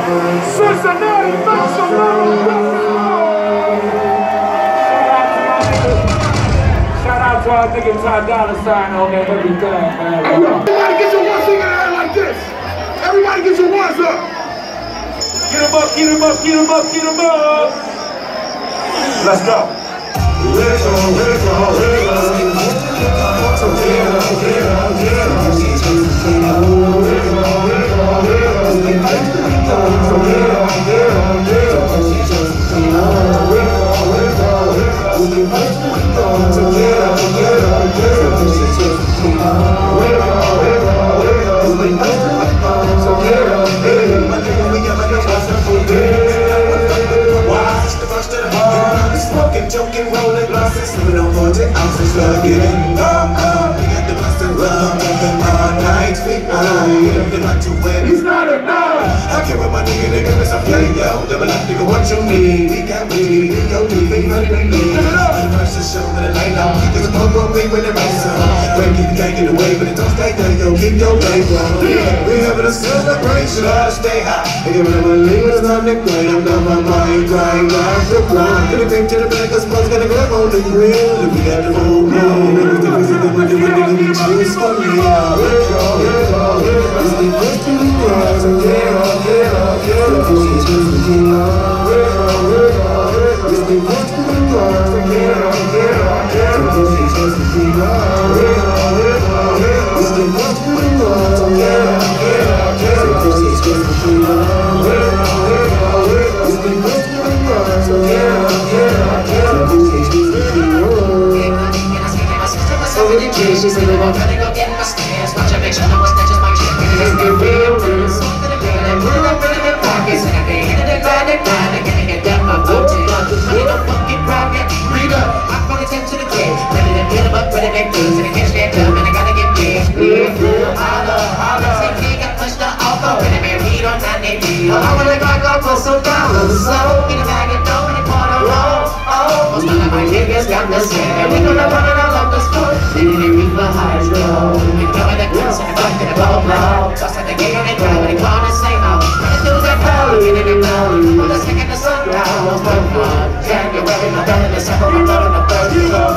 Cincinnati, make some noise. Shout out to our nigga Ty Dolla $ign on that everything, man. Hey, yo, everybody get your one finger in the air like this. Everybody get your ones up. Get them up, get them up, get them up, get them up. Let's go. Let's go, let's go, let's go. So get up, get up, get up. So get up, get up, joking, rolling glasses, living on 40 ounces, getting numb, we got the busted love, all night, they like to win, he's not enough, I care what my nigga miss a play, yo, double up, nigga, what you need, we got weed, we go deep, we ready to leave, the first to show that it ain't no, there's a pump big when it rains, break it, you can't get away, but it don't stay there, yo, keep your day, bro, we having a celebration, gotta stay high, nigga, when I'm leaving, it's time to grind, I'm down my mind, grind, to the grind, to the pink, to the back, Smoke's gonna grab on the grill. If we got the whole room, everything is in the window, we choose for me. It's the first to the rise, and get up, the pussy turns the king on. It's the first to the rise, and get up, the pussy turns the king on. It's the first to the rise, and get up, the pussy turns the king on. It's the first to the rise, and get up. She said, I'm trying to go get my stairs. Watch her make sure no one snatches my chick. Let's get real, real. Smoke to the bed and put it up in the pockets. And I can hit it and grind it, can't get down my boat. Money no fucking problem. Read up, I put it to the kid. Ready to get him up, ready to make things. And I can't stand up, and I gotta get big. Holla. Say, king, I pushed the alcohol. And I made weed on 90. I wanna go for some dollars. So, get a bag of dough and a quarter roll. Most of my niggas got the same. And we gonna run it all up the sport. The highs low, we cover the cuts and the fuck and the blow. Toss at the gate on the drive, and they call the same out. Running through that power, getting it down. With a second the sun down, was one month. January, November, December, I'm loving the first. We go,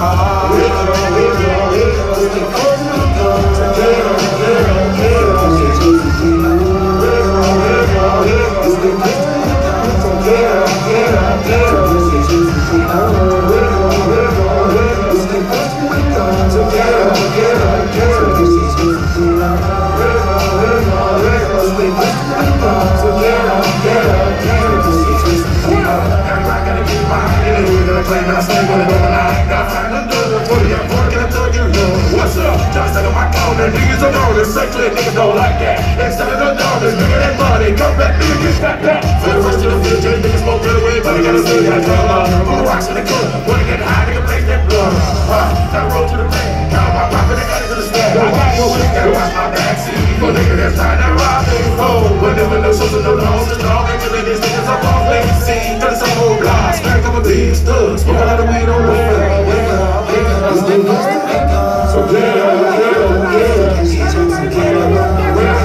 what's up? Just take my corner, niggas are on this section, niggas don't like that. Instead of the dollars, nigga, that money, come back, nigga, get that back. For the rest of the future, niggas smoke good away, but I gotta still got drama. Put the rocks in the club, wanna get high, nigga, place that blood. Gotta roll to the bank, count my profit, I gotta to the stand. I got no shit, gotta watch my backseat. For nigga, that's time to rob me. Oh, when there were no shows and no loans, just all actually these niggas are off, they can see. 30 some old blocks, smack a couple beats, thugs, smoke a lot of weed on the way. So get up, get up, get up.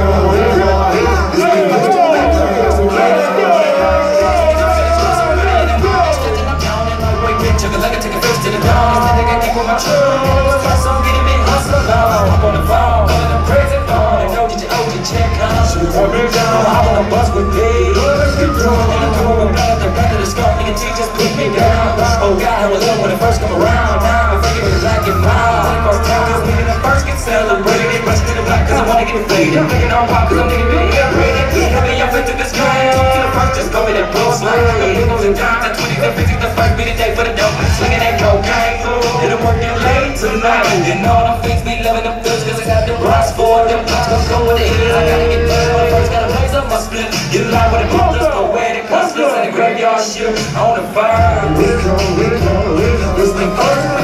Oh God, I was up when it first come around. Now I'm thinking it's black and mild. First time I was when it first get celebrated. Get rushed to the black cause I wanna get faded. I'm thinking on pop cause I'm thinking big rated. Having your foot to the screen. Talk to the first, just go with that blow slang. The windows and dimes, the 20s and 50s. The first be the day for the dope. Slinging that cocaine. It'll work in late tonight. And all them things be loving them goods cause I got the rocks for them. Let's go with the ears. I gotta get done when I first gotta blaze up my split. Get alive with the brothers, go where the customers and the graveyard shit on the fire. It's the first